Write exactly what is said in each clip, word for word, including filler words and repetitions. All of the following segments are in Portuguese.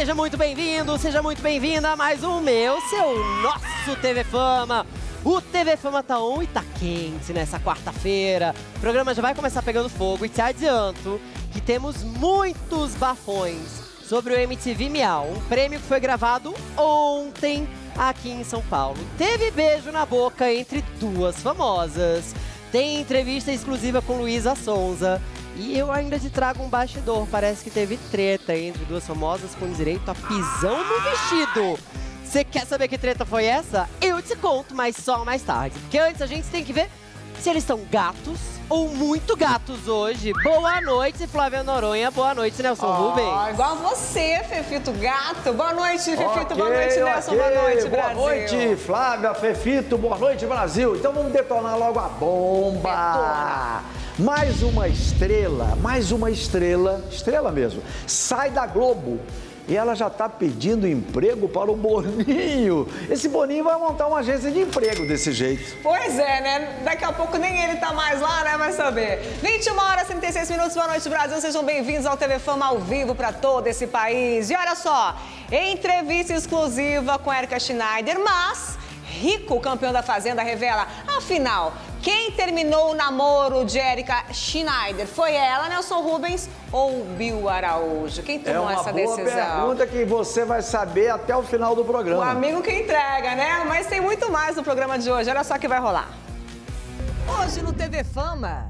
Seja muito bem-vindo, seja muito bem-vinda a mais um meu, seu, nosso T V Fama. O T V Fama tá on e tá quente nessa quarta-feira. O programa já vai começar pegando fogo e te adianto que temos muitos bafões sobre o M T V Miau, um prêmio que foi gravado ontem aqui em São Paulo. Teve beijo na boca entre duas famosas, tem entrevista exclusiva com Luísa Sonza. E eu ainda te trago um bastidor, parece que teve treta entre duas famosas com direito a pisão no vestido. Você quer saber que treta foi essa? Eu te conto, mas só mais tarde. Porque antes a gente tem que ver se eles estão gatos ou muito gatos hoje. Boa noite, Flávia Noronha. Boa noite, Nelson oh, Rubens. Igual você, Fefito Gato. Boa noite, Fefito. Okay, boa noite, Nelson. Okay. Boa noite, Brasil. Boa noite, Flávia, Fefito. Boa noite, Brasil. Então vamos detonar logo a bomba. Detona. Mais uma estrela, mais uma estrela, estrela mesmo, sai da Globo. E ela já está pedindo emprego para o Boninho. Esse Boninho vai montar uma agência de emprego desse jeito. Pois é, né? Daqui a pouco nem ele tá mais lá, né? Vai saber. vinte e uma horas e trinta e seis minutos, boa noite, Brasil. Sejam bem-vindos ao T V Fama ao vivo para todo esse país. E olha só, entrevista exclusiva com Erika Schneider, mas Rico, campeão da Fazenda, revela, afinal, quem terminou o namoro de Erika Schneider? Foi ela, Nelson Rubens ou Bill Araújo? Quem tomou essa decisão? É uma boa pergunta que você vai saber até o final do programa. O amigo que entrega, né? Mas tem muito mais no programa de hoje. Olha só o que vai rolar. Hoje no T V Fama.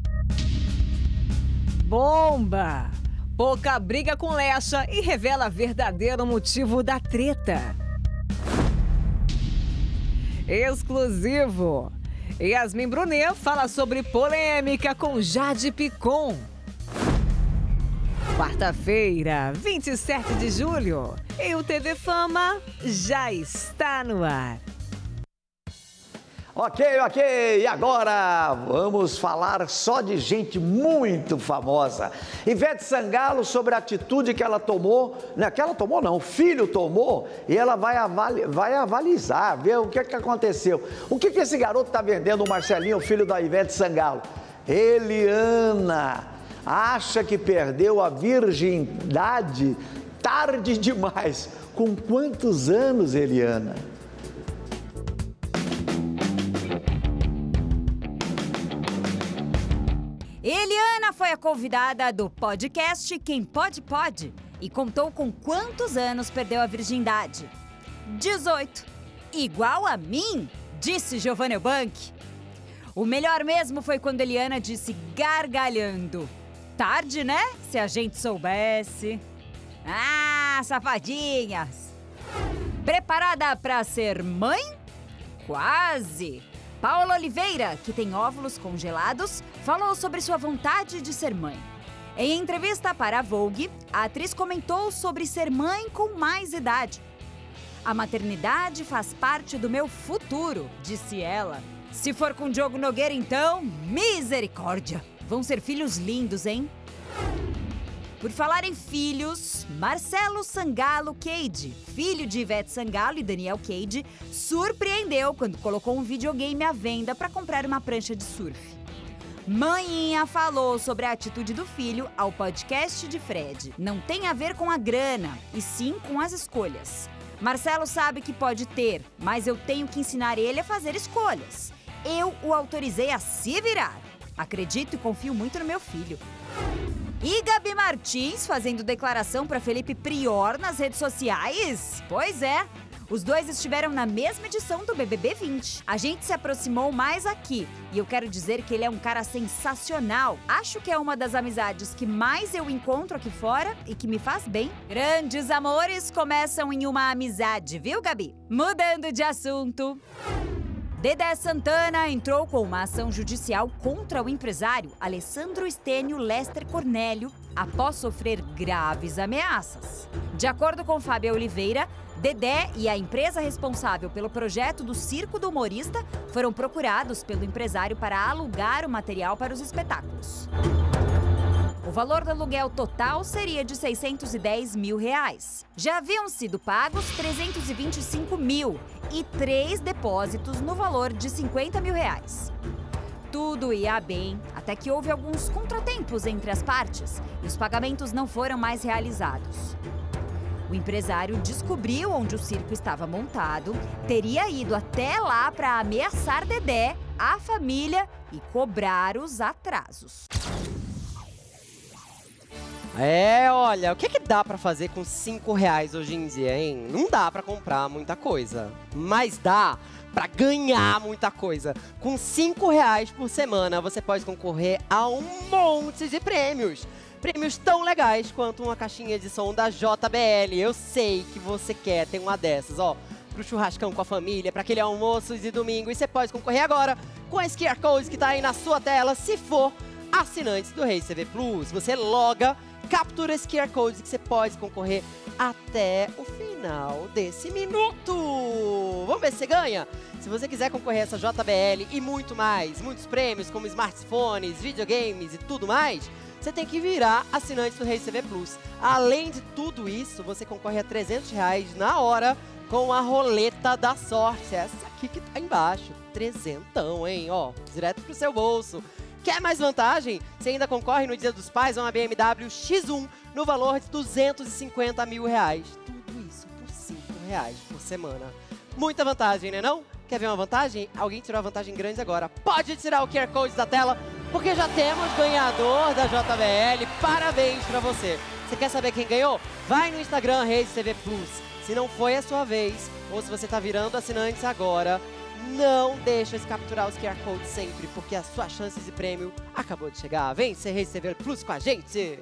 Bomba! Pouca briga com Lecha e revela verdadeiro motivo da treta. Exclusivo. Yasmin Brunet fala sobre polêmica com Jade Picon. Quarta-feira, vinte e sete de julho, e o T V Fama já está no ar. Ok, ok, e agora vamos falar só de gente muito famosa. Ivete Sangalo, sobre a atitude que ela tomou, não é que ela tomou não, o filho tomou, e ela vai, avali, vai avalizar, ver o que, que aconteceu. O que, que esse garoto está vendendo, o Marcelinho, o filho da Ivete Sangalo? Eliana acha que perdeu a virgindade tarde demais. Com quantos anos, Eliana? Eliana foi a convidada do podcast Quem Pode Pode e contou com quantos anos perdeu a virgindade. dezoito. Igual a mim, disse Giovanna Eubank. O melhor mesmo foi quando Eliana disse gargalhando. Tarde, né? Se a gente soubesse. Ah, safadinhas. Preparada para ser mãe? Quase. Paula Oliveira, que tem óvulos congelados, falou sobre sua vontade de ser mãe. Em entrevista para a Vogue, a atriz comentou sobre ser mãe com mais idade. A maternidade faz parte do meu futuro, disse ela. Se for com Diogo Nogueira, então, misericórdia! Vão ser filhos lindos, hein? Por falar em filhos, Marcelo Sangalo Cade, filho de Ivete Sangalo e Daniel Cade, surpreendeu quando colocou um videogame à venda para comprar uma prancha de surf. Maninha falou sobre a atitude do filho ao podcast de Fred. Não tem a ver com a grana, e sim com as escolhas. Marcelo sabe que pode ter, mas eu tenho que ensinar ele a fazer escolhas. Eu o autorizei a se virar. Acredito e confio muito no meu filho. E Gabi Martins fazendo declaração para Felipe Prior nas redes sociais? Pois é, os dois estiveram na mesma edição do B B B vinte. A gente se aproximou mais aqui e eu quero dizer que ele é um cara sensacional. Acho que é uma das amizades que mais eu encontro aqui fora e que me faz bem. Grandes amores começam em uma amizade, viu, Gabi? Mudando de assunto. Dedé Santana entrou com uma ação judicial contra o empresário Alessandro Stênio Lester Cornélio após sofrer graves ameaças. De acordo com Fábio Oliveira, Dedé e a empresa responsável pelo projeto do Circo do Humorista foram procurados pelo empresário para alugar o material para os espetáculos. O valor do aluguel total seria de seiscentos e dez mil reais. Já haviam sido pagos trezentos e vinte e cinco mil e três depósitos no valor de cinquenta mil reais. Tudo ia bem, até que houve alguns contratempos entre as partes e os pagamentos não foram mais realizados. O empresário descobriu onde o circo estava montado, teria ido até lá para ameaçar Dedé, a família e cobrar os atrasos. É, olha, o que, que dá pra fazer com cinco reais hoje em dia, hein? Não dá pra comprar muita coisa, mas dá pra ganhar muita coisa. Com cinco reais por semana, você pode concorrer a um monte de prêmios. Prêmios tão legais quanto uma caixinha de som da J B L. Eu sei que você quer ter uma dessas, ó. Pro churrascão com a família, para aquele almoço de domingo. E você pode concorrer agora com esse Q R Code que tá aí na sua tela, se for assinante do Rede T V Plus. Você loga, captura esse Q R Code que você pode concorrer até o final desse minuto. Vamos ver se você ganha? Se você quiser concorrer a essa J B L e muito mais, muitos prêmios como smartphones, videogames e tudo mais, você tem que virar assinante do Rede T V Plus. Além de tudo isso, você concorre a trezentos reais na hora com a roleta da sorte. Essa aqui que tá embaixo. Trezentão, hein? Ó, direto pro seu bolso. Quer mais vantagem? Você ainda concorre no Dia dos Pais a uma B M W X um no valor de duzentos e cinquenta mil reais. Tudo isso por cinco reais por semana. Muita vantagem, né não? Quer ver uma vantagem? Alguém tirou a vantagem grande agora. Pode tirar o Q R Code da tela, porque já temos ganhador da J B L. Parabéns pra você. Você quer saber quem ganhou? Vai no Instagram Rede T V Plus. Se não foi a sua vez, ou se você tá virando assinante agora, não deixa de capturar os Q R Codes sempre, porque a sua chance de prêmio acabou de chegar. Vem ser Rede T V Plus com a gente!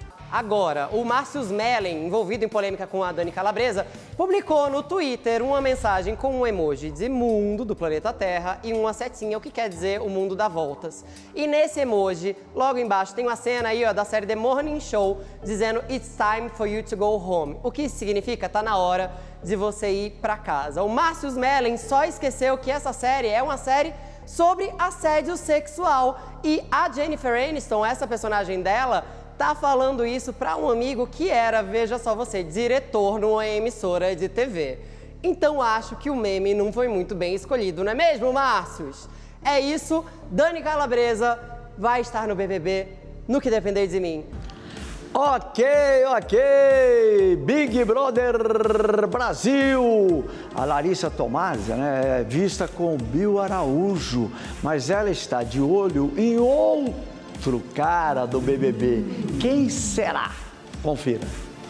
Agora, o Márcio Smelling, envolvido em polêmica com a Dani Calabresa, publicou no Twitter uma mensagem com um emoji de mundo do planeta Terra e uma setinha, o que quer dizer o mundo dá voltas. E nesse emoji, logo embaixo, tem uma cena aí ó, da série The Morning Show, dizendo It's time for you to go home. O que significa tá na hora de você ir pra casa. O Márcio Smelling só esqueceu que essa série é uma série sobre assédio sexual. E a Jennifer Aniston, essa personagem dela, tá falando isso para um amigo que era, veja só você, diretor numa emissora de T V. Então acho que o meme não foi muito bem escolhido, não é mesmo, Márcios? É isso, Dani Calabresa vai estar no B B B, no que depender de mim. Ok, ok, Big Brother Brasil. A Larissa Tomásia, né, é vista com Bill Araújo, mas ela está de olho em outro Outro cara do B B B. Quem será? Confira.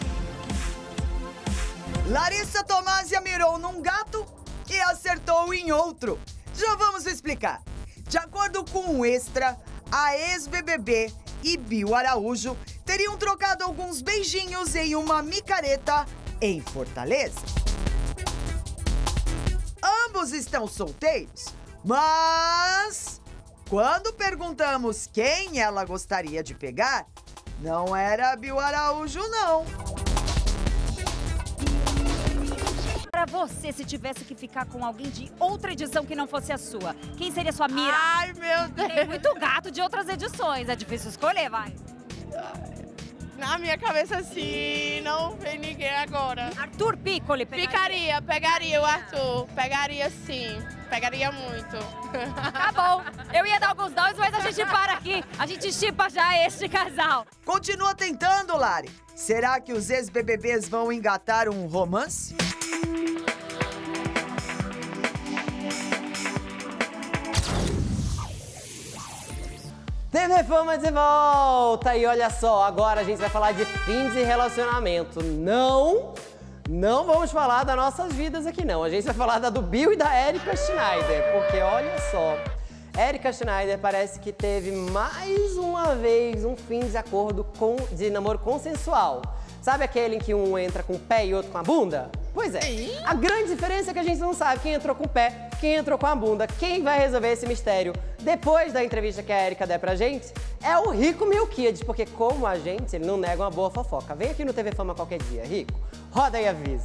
Larissa Tomásia mirou num gato e acertou em outro. Já vamos explicar. De acordo com o Extra, a ex-B B B e Bill Araújo teriam trocado alguns beijinhos em uma micareta em Fortaleza. Ambos estão solteiros, mas quando perguntamos quem ela gostaria de pegar, não era Bill Araújo, não. Pra você, se tivesse que ficar com alguém de outra edição que não fosse a sua, quem seria sua mira? Ai, meu Deus. Tem muito gato de outras edições, é difícil escolher, vai. Na minha cabeça, assim, não vem ninguém agora. Arthur Piccoli. Ficaria, pegaria o Arthur. Pegaria sim, pegaria muito. Tá bom, eu ia dar alguns nomes, mas a gente para aqui. A gente chipa já este casal. Continua tentando, Lari. Será que os ex-B B Bs vão engatar um romance? T V Fama de volta! E olha só, agora a gente vai falar de fim de relacionamento. Não, não vamos falar das nossas vidas aqui não. A gente vai falar da do Bill e da Erika Schneider. Porque olha só, Erika Schneider parece que teve mais uma vez um fim de acordo com, de namoro consensual. Sabe aquele em que um entra com o pé e outro com a bunda? Pois é. A grande diferença é que a gente não sabe quem entrou com o pé, quem entrou com a bunda. Quem vai resolver esse mistério depois da entrevista que a Erika der pra gente é o Rico Melquiades, porque como a gente, ele não nega uma boa fofoca. Vem aqui no T V Fama qualquer dia, Rico. Roda e avisa.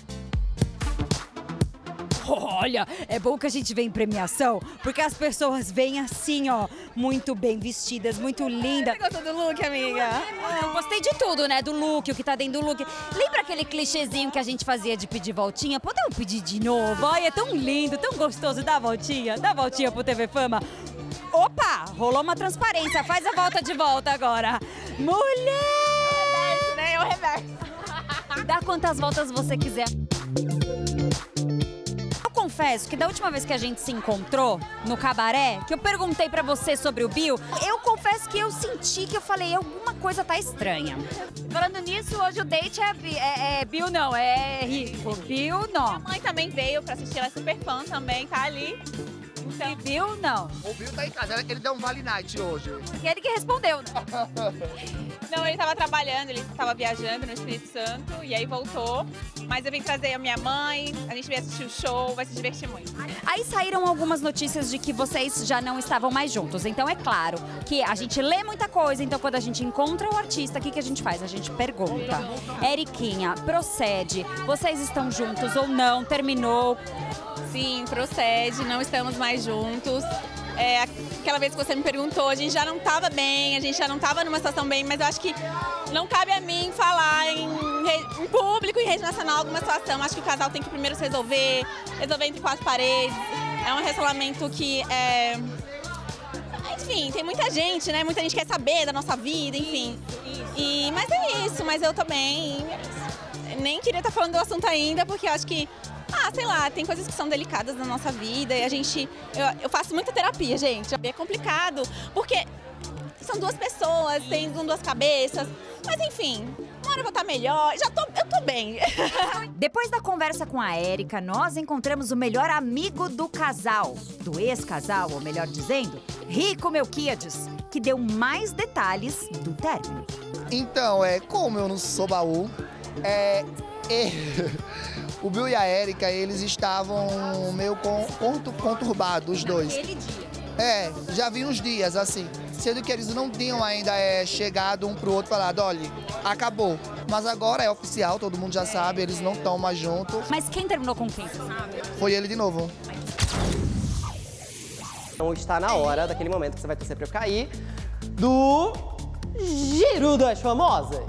Olha, é bom que a gente vem em premiação, porque as pessoas vêm assim, ó, muito bem vestidas, muito lindas. Você gostou do look, amiga? Eu gostei de tudo, né? Do look, o que tá dentro do look. Lembra aquele clichêzinho que a gente fazia de pedir voltinha? Podemos pedir de novo? Ai, é tão lindo, tão gostoso. Dá a voltinha, dá a voltinha pro T V Fama. Opa, rolou uma transparência. Faz a volta de volta agora. Mulher! O reverso, né? O reverso. Dá quantas voltas você quiser. Eu confesso que da última vez que a gente se encontrou no cabaré, que eu perguntei pra você sobre o Bill, eu confesso que eu senti que eu falei, alguma coisa tá estranha. Falando nisso, hoje o date é, Bi- é, é Bill não, é Rico. Bill não. A mãe também veio pra assistir, ela é super fã também, tá ali. Então, Bill não. O Bill tá em casa, ele deu um Vale Night hoje. E ele que respondeu, né? Não, ele tava trabalhando, ele tava viajando no Espírito Santo e aí voltou. Mas eu vim trazer a minha mãe, a gente veio assistir o show, vai se divertir muito. Aí saíram algumas notícias de que vocês já não estavam mais juntos. Então é claro que a gente lê muita coisa, então quando a gente encontra o artista, o que, que a gente faz? A gente pergunta. Eriquinha, procede, vocês estão juntos ou não? Terminou? Sim, procede, não estamos mais juntos. É, aquela vez que você me perguntou, a gente já não estava bem, a gente já não estava numa situação bem, mas eu acho que não cabe a mim falar em, re- em público, em rede nacional, alguma situação. Acho que o casal tem que primeiro se resolver, resolver entre quatro paredes. É um relacionamento que é... Enfim, tem muita gente, né? Muita gente quer saber da nossa vida, enfim. E, mas é isso, mas eu também nem queria estar falando do assunto ainda, porque eu acho que Ah, sei lá, tem coisas que são delicadas na nossa vida e a gente... Eu, eu faço muita terapia, gente. É complicado, porque são duas pessoas, tem duas cabeças. Mas enfim, uma hora eu vou estar melhor. Já tô, eu tô bem. Depois da conversa com a Érica, nós encontramos o melhor amigo do casal. Do ex-casal, ou melhor dizendo, Rico Melquiades, que deu mais detalhes do término. Então, é, como eu não sou baú, é... é o Bill e a Érica, eles estavam meio con- contu- conturbados, os dois. Naquele dia. É, já vi uns dias, assim. Sendo que eles não tinham ainda é, chegado um pro outro e falado, olha, acabou. Mas agora é oficial, todo mundo já sabe, eles não estão mais juntos. Mas quem terminou com quem, você sabe? Foi ele de novo. Então está na hora, daquele momento que você vai torcer pra eu cair, do Giro das Famosas.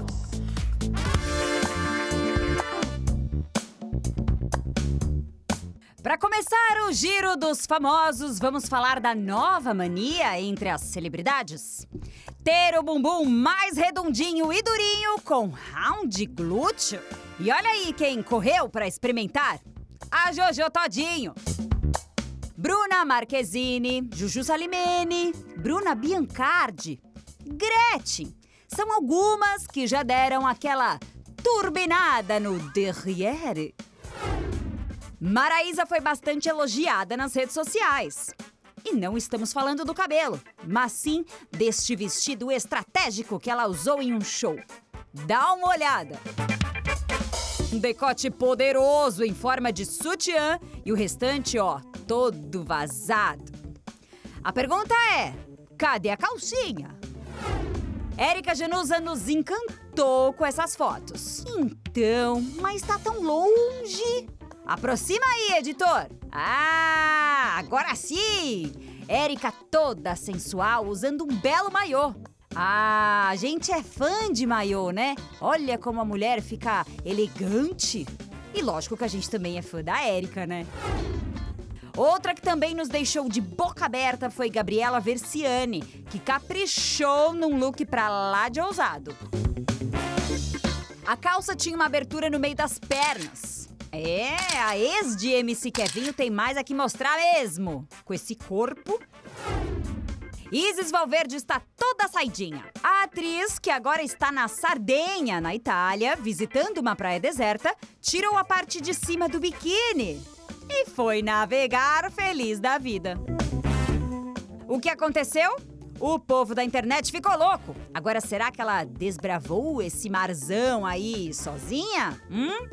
Para começar o Giro dos Famosos, vamos falar da nova mania entre as celebridades. Ter o bumbum mais redondinho e durinho com round glúteo. E olha aí quem correu para experimentar. A Jojo Todinho. Bruna Marquezine, Juju Salimene, Bruna Biancardi, Gretchen. São algumas que já deram aquela turbinada no derrière. Maraísa foi bastante elogiada nas redes sociais. E não estamos falando do cabelo, mas sim deste vestido estratégico que ela usou em um show. Dá uma olhada! Um decote poderoso em forma de sutiã e o restante, ó, todo vazado. A pergunta é, cadê a calcinha? Érica Genusa nos encantou com essas fotos. Então, mas tá tão longe... Aproxima aí, editor! Ah, agora sim! Érica toda sensual, usando um belo maiô. Ah, a gente é fã de maiô, né? Olha como a mulher fica elegante. E lógico que a gente também é fã da Érica, né? Outra que também nos deixou de boca aberta foi Gabriela Versiani, que caprichou num look pra lá de ousado. A calça tinha uma abertura no meio das pernas. É, a ex de M C Kevinho tem mais a que mostrar mesmo. Com esse corpo. Isis Valverde está toda saidinha. A atriz, que agora está na Sardenha, na Itália, visitando uma praia deserta, tirou a parte de cima do biquíni e foi navegar feliz da vida. O que aconteceu? O povo da internet ficou louco. Agora, será que ela desbravou esse marzão aí sozinha? Hum?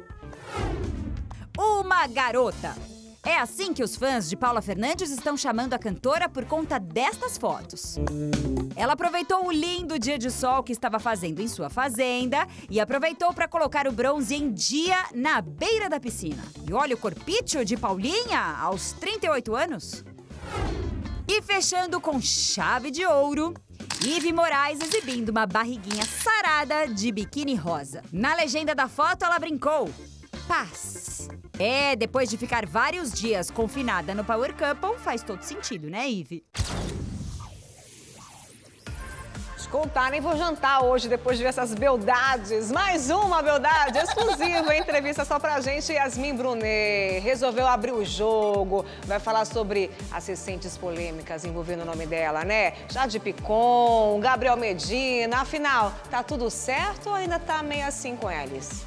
Uma garota. É assim que os fãs de Paula Fernandes estão chamando a cantora por conta destas fotos. Ela aproveitou o lindo dia de sol que estava fazendo em sua fazenda e aproveitou para colocar o bronze em dia na beira da piscina. E olha o corpício de Paulinha aos trinta e oito anos. E fechando com chave de ouro, Ivy Moraes exibindo uma barriguinha sarada de biquíni rosa. Na legenda da foto ela brincou. Paz. É, depois de ficar vários dias confinada no Power Couple, faz todo sentido, né, Ivy? contar, nem vou jantar hoje depois de ver essas beldades. Mais uma beldade exclusiva, entrevista só pra gente. Yasmin Brunet resolveu abrir o jogo, vai falar sobre as recentes polêmicas envolvendo o nome dela, né? Jade Picon, Gabriel Medina, afinal, tá tudo certo ou ainda tá meio assim com eles?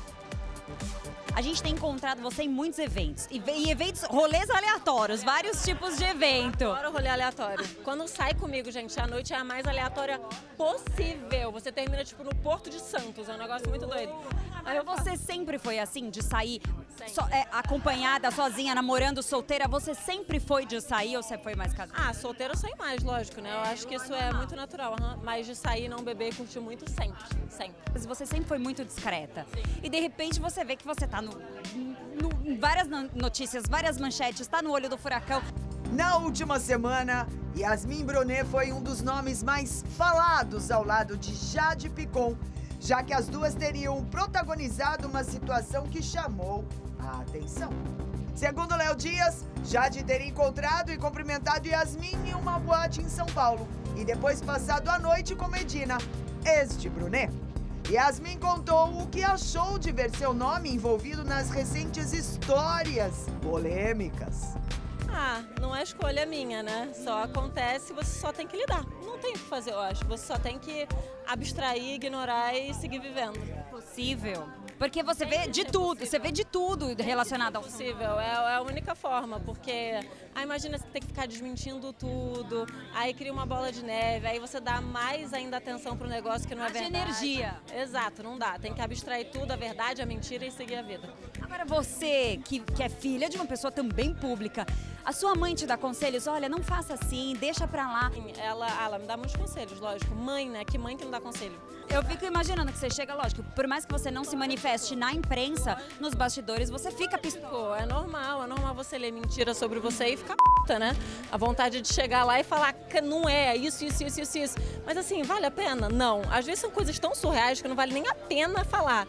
A gente tem encontrado você em muitos eventos. E, e eventos, rolês aleatórios, vários tipos de evento. Adoro rolê aleatório. Quando sai comigo, gente, a noite é a mais aleatória possível. Você termina, tipo, no Porto de Santos. É um negócio muito doido. Aí você sempre foi assim, de sair so, é, acompanhada, sozinha, namorando, solteira? Você sempre foi de sair ou você foi mais casada? Ah, solteira eu saio mais, lógico, né? Eu acho que isso é muito natural. Uhum. Mas de sair, não beber e curtir muito, sempre. Sempre. Mas você sempre foi muito discreta. E de repente você vê que você tá no, no várias notícias, várias manchetes, tá no olho do furacão. Na última semana, Yasmin Brunet foi um dos nomes mais falados ao lado de Jade Picon, já que as duas teriam protagonizado uma situação que chamou a atenção. Segundo Léo Dias, Jade teria encontrado e cumprimentado Yasmin em uma boate em São Paulo e depois passado a noite com Medina, ex de Brunet. Yasmin contou o que achou de ver seu nome envolvido nas recentes histórias polêmicas. Ah, não é escolha minha, né? Só acontece, você só tem que lidar. Não tem o que fazer, eu acho. Você só tem que abstrair, ignorar e seguir vivendo. Possível. Porque você vê de tudo, você vê de tudo relacionado ao possível. É, é a única forma, porque ah, imagina você ter que ficar desmentindo tudo, aí cria uma bola de neve, aí você dá mais ainda atenção pro negócio que não é de verdade. energia. Exato, não dá. Tem que abstrair tudo, a verdade, a mentira e seguir a vida. Agora você, que, que é filha de uma pessoa também pública, a sua mãe te dá conselhos? Olha, não faça assim, deixa pra lá. Ela, ela me dá muitos conselhos, lógico. Mãe, né? Que mãe que não dá conselho? Eu fico imaginando que você chega, lógico, por mais que você não se manifeste na imprensa, nos bastidores, você fica pistola. É normal, é normal você ler mentira sobre você e ficar p***, né? A vontade de chegar lá e falar que não é, isso, isso, isso, isso, isso. Mas assim, vale a pena? Não. Às vezes são coisas tão surreais que não vale nem a pena falar.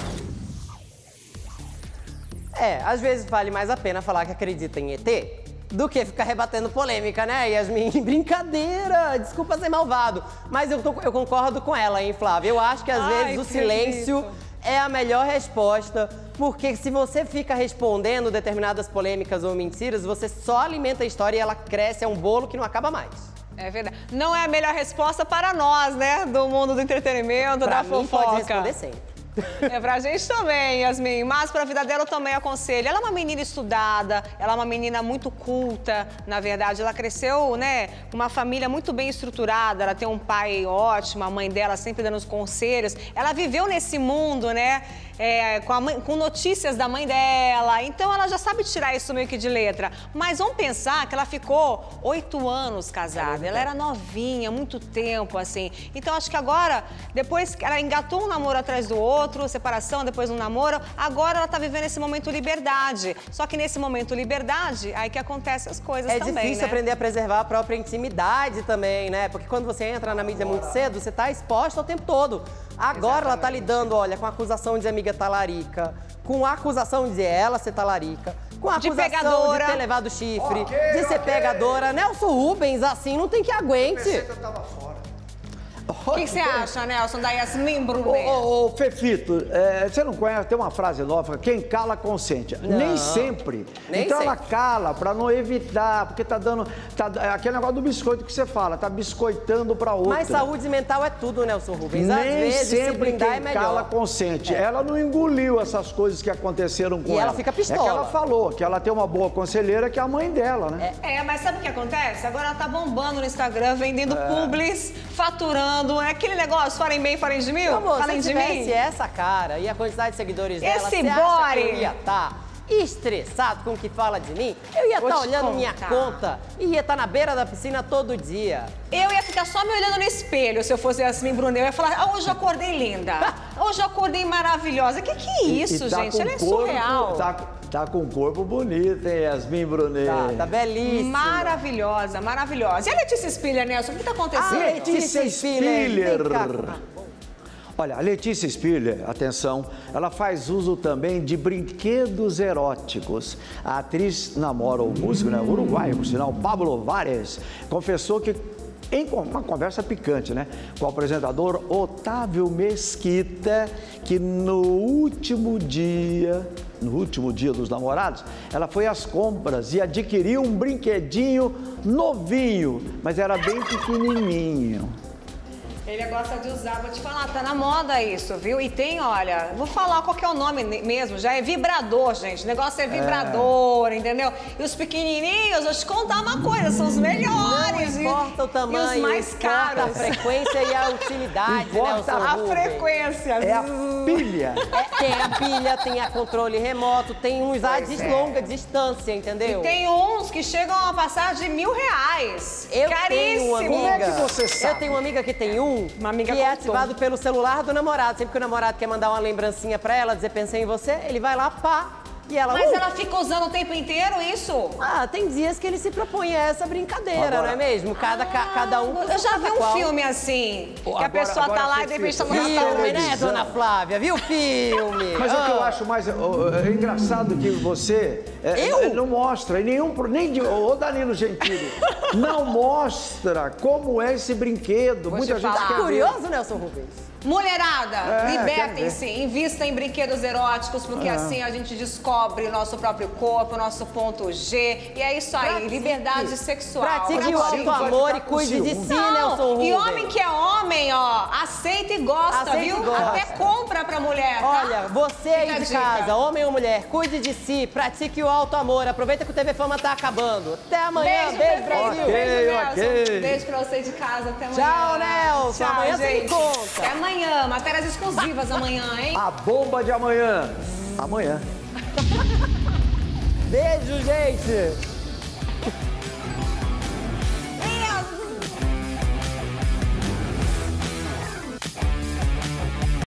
É, às vezes vale mais a pena falar que acredita em E T do que ficar rebatendo polêmica, né, Yasmin? Brincadeira, desculpa ser malvado. Mas eu, tô, eu concordo com ela, hein, Flávia? Eu acho que às Ai, vezes o que silêncio isso. é a melhor resposta, porque se você fica respondendo determinadas polêmicas ou mentiras, você só alimenta a história e ela cresce, é um bolo que não acaba mais. É verdade. Não é a melhor resposta para nós, né? Do mundo do entretenimento, Pra da mim, fofoca. pode responder sempre. É pra gente também, Yasmin. Mas pra vida dela eu também aconselho. Ela é uma menina estudada, ela é uma menina muito culta, na verdade. Ela cresceu, né, com uma família muito bem estruturada. Ela tem um pai ótimo, a mãe dela sempre dando os conselhos. Ela viveu nesse mundo, né, é, com, a mãe, com notícias da mãe dela. Então ela já sabe tirar isso meio que de letra. Mas vamos pensar que ela ficou oito anos casada. Ela era novinha, muito tempo, assim. Então acho que agora, depois que ela engatou um namoro atrás do outro, outro, separação, depois um namoro. Agora ela tá vivendo esse momento liberdade. Só que nesse momento liberdade, aí que acontecem as coisas é também, difícil né? aprender a preservar a própria intimidade também, né? Porque quando você entra na mídia muito cedo, você tá exposta o tempo todo. Agora Exatamente. Ela tá lidando, olha, com a acusação de amiga talarica, com a acusação de ela ser talarica, com a de acusação pegadora. de ter levado chifre, okay, de ser okay. pegadora. Nelson Rubens, assim, não tem que aguente. Eu pensei que eu tava fora. O que você acha, Nelson, da Yasmin Brunet? Ô, ô, ô, Fefito, é, você não conhece, tem uma frase nova, quem cala consente. Não, nem sempre. Nem então sempre. ela cala pra não evitar, porque tá dando, tá, é aquele negócio do biscoito que você fala, tá biscoitando pra outra. Mas saúde mental é tudo, Nelson Rubens. Às Nem vezes, se sempre brindar quem é melhor. cala consente. É. Ela não engoliu essas coisas que aconteceram com E ela. ela fica pistola. É que ela falou que ela tem uma boa conselheira, que é a mãe dela, né? É, é, mas sabe o que acontece? Agora ela tá bombando no Instagram, vendendo é. publis, faturando, é aquele negócio, falem bem, falem de mim, Amor, falem se de tivesse mim. essa cara e a quantidade de seguidores dela, Esse você acha que eu body. ia estar estressado com o que fala de mim? Eu ia estar olhando contar. minha conta e ia estar na beira da piscina todo dia. Eu ia ficar só me olhando no espelho se eu fosse Yasmin Brunet. Eu ia falar, ah, hoje eu acordei linda. Hoje eu acordei maravilhosa. Que que é isso, E, e tá gente? com Ela é corpo, surreal. Tá, tá com um corpo bonito, hein, Yasmin Brunet? Tá, tá belíssima. Maravilhosa, maravilhosa. E a Letícia Spiller, Nelson? O que tá acontecendo? Ah, Letícia Spiller. Vem cá. Olha, a Letícia Spiller, atenção, ela faz uso também de brinquedos eróticos. A atriz namora o músico, né, uruguaio, por sinal, Pablo Vares, confessou que em uma conversa picante, né? Com o apresentador Otávio Mesquita, que no último dia, no último dia dos namorados, ela foi às compras e adquiriu um brinquedinho novinho, mas era bem pequenininho. Ele gosta de usar, vou te falar, tá na moda isso, viu? E tem, olha, vou falar qual que é o nome mesmo, já é vibrador, gente. O negócio é vibrador, é. entendeu? E os pequenininhos, vou te contar uma coisa, são os melhores. Não importa e, o tamanho, e os mais caros. A frequência e a utilidade, importa né, a frequência. É a pilha. É, tem a pilha, tem a controle remoto, tem uns a de longa distância, entendeu? E tem uns que chegam a passar de mil reais. Eu Caríssimo. tenho uma amiga, Como é que você sabe? Eu tenho uma amiga que tem um, Uma amiga que é contou. ativado pelo celular do namorado. Sempre que o namorado quer mandar uma lembrancinha pra ela, dizer pensei em você, ele vai lá, pá, e ela... Mas uh! ela fica usando o tempo inteiro isso? Ah, tem dias que ele se propõe a essa brincadeira, Agora- não é mesmo? Cada, ca- cada um... Eu já vi um qual. filme assim, que Agora- a pessoa agora tá lá e você de repente tá no fica- Filme, restaurante. né, televisão. dona Flávia? Viu filme? Mas o que eu Ah. acho mais ó, é engraçado que você é, Eu? é, não mostra, e nenhum, nem de, ô Danilo Gentili, não mostra como é esse brinquedo. Vou Muita te gente falar. quer ver. Curioso, Nelson Rubens? Mulherada, É, libertem-se, invista em brinquedos eróticos, porque É. assim a gente descobre o nosso próprio corpo, o nosso ponto G. E é isso aí, Pratique. liberdade sexual. Pratique o Pratique. auto-amor e cuide de si, Não, Nelson Rubens. e homem que é homem, ó, aceita e gosta, Aceita e viu? gosta. Até compra pra mulher, tá? Olha, você aí Fica a de dica. casa, homem ou mulher, cuide de si, pratique o auto-amor. Aproveita que o T V Fama tá acabando. Até amanhã, beijo, Beijo, Brasil. Ok, Beijo, Nelson. ok. Beijo pra você de casa, até amanhã. Tchau, Nelson. Tchau, Amanhã você me gente. conta. Até amanhã, matérias exclusivas amanhã, hein? A bomba de amanhã. Amanhã. Beijo, gente.